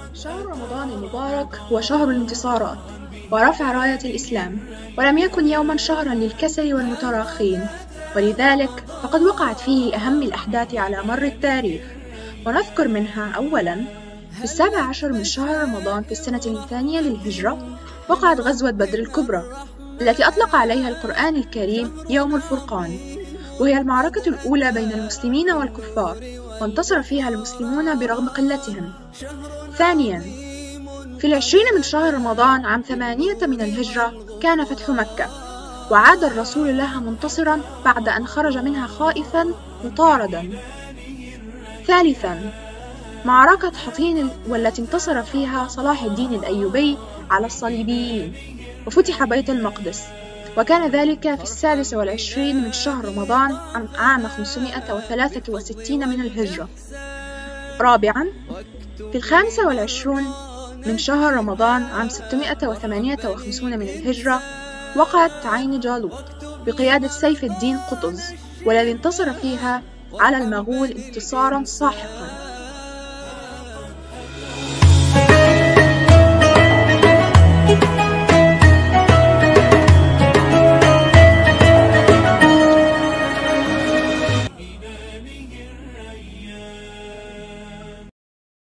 شهر رمضان المبارك هو شهر الانتصارات ورفع راية الإسلام، ولم يكن يوما شهرا للكسل والمتراخين، ولذلك فقد وقعت فيه أهم الأحداث على مر التاريخ. ونذكر منها أولا: في 17 من شهر رمضان في السنة الثانية للهجرة وقعت غزوة بدر الكبرى، التي أطلق عليها القرآن الكريم يوم الفرقان، وهي المعركة الأولى بين المسلمين والكفار، وانتصر فيها المسلمون برغم قلتهم. ثانياً، في 20 من شهر رمضان عام 8 من الهجرة كان فتح مكة، وعاد الرسول لها منتصراً بعد أن خرج منها خائفاً مطارداً. ثالثاً، معركة حطين والتي انتصر فيها صلاح الدين الأيوبي على الصليبيين وفتح بيت المقدس، وكان ذلك في 26 من شهر رمضان عام 563 من الهجرة. رابعاً، في 25 من شهر رمضان عام 658 من الهجرة وقعت عين جالوت بقيادة سيف الدين قطز، والذي انتصر فيها على المغول انتصاراً ساحقاً.